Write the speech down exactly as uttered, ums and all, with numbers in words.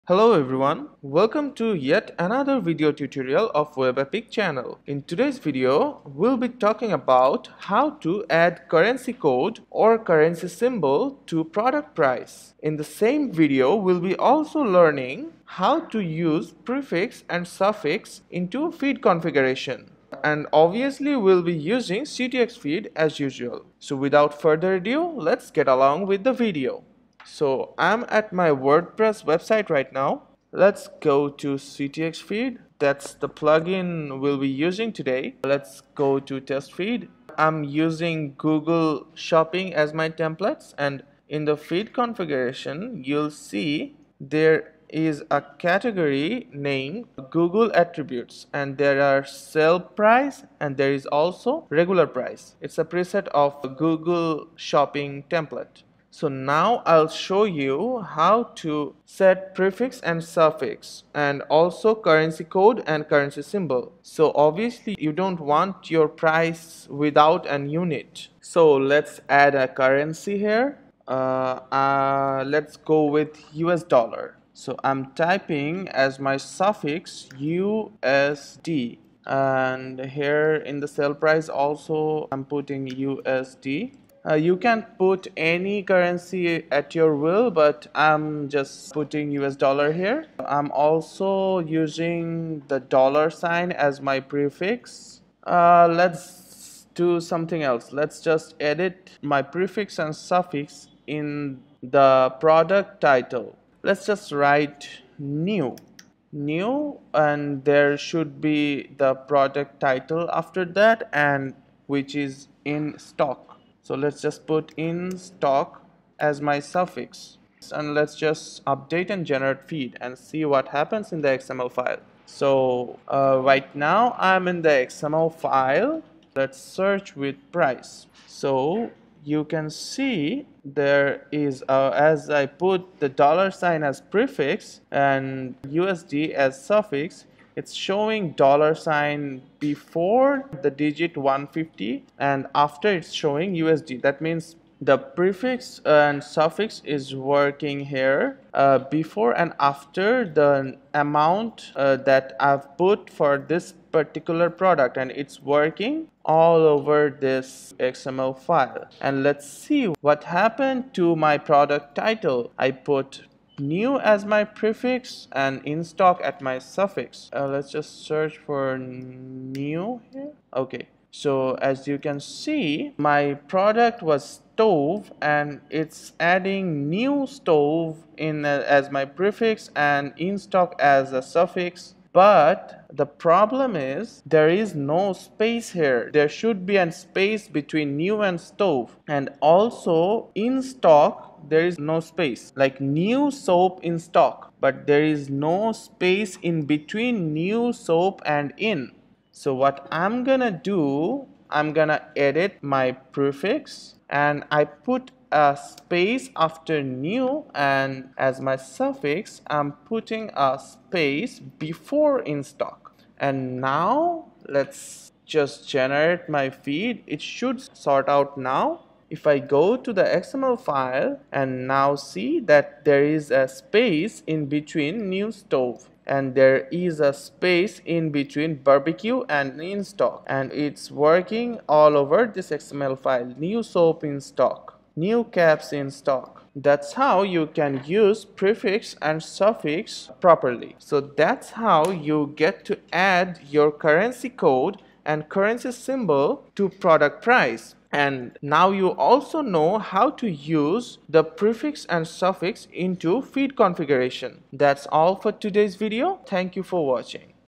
Hello everyone, welcome to yet another video tutorial of WebEpic channel. In today's video, we'll be talking about how to add currency code or currency symbol to product price. In the same video, we'll be also learning how to use prefix and suffix into feed configuration. And obviously we'll be using C T X feed as usual. So without further ado, let's get along with the video. So I'm at my WordPress website right now. Let's go to C T X feed. That's the plugin we'll be using today. Let's go to test feed. I'm using Google Shopping as my templates, and in the feed configuration you'll see there is a category named Google Attributes, and there are sale price and there is also regular price. It's a preset of Google Shopping template. So now I'll show you how to set prefix and suffix and also currency code and currency symbol. So obviously you don't want your price without an unit. So let's add a currency here. Uh, uh, let's go with U S dollar. So I'm typing as my suffix U S D, and here in the sale price also I'm putting U S D. Uh, you can put any currency at your will, but I'm just putting U S dollar here. I'm also using the dollar sign as my prefix. Uh, let's do something else. Let's just edit my prefix and suffix in the product title. Let's just write new. New, and there should be the product title after that, and which is in stock. So let's just put in stock as my suffix, and let's just update and generate feed and see what happens in the X M L file. So uh, right now I'm in the X M L file. Let's search with price. So you can see there is uh, as I put the dollar sign as prefix and U S D as suffix, it's showing dollar sign before the digit one fifty, and after it's showing U S D. That means the prefix and suffix is working here uh, before and after the amount uh, that I've put for this particular product, and it's working all over this X M L file. And let's see what happened to my product title. I put new as my prefix and in stock at my suffix. Uh, let's just search for new here. Okay, so as you can see, my product was stove, and it's adding new stove in uh, as my prefix and in stock as a suffix. But the problem is there is no space here. There should be a space between new and stove, and also in stock there is no space, like new soap in stock, but there is no space in between new soap and in. So what I'm gonna do, I'm gonna edit my prefix and I put a space after new, and as my suffix I'm putting a space before in stock. And now let's just generate my feed. It should sort out now. If I go to the X M L file and now see that there is a space in between new stove, and there is a space in between barbecue and in stock, and it's working all over this X M L file. New soap in stock, new caps in stock. That's how you can use prefix and suffix properly. So that's how you get to add your currency code and currency symbol to product price. And now you also know how to use the prefix and suffix into feed configuration. That's all for today's video. Thank you for watching.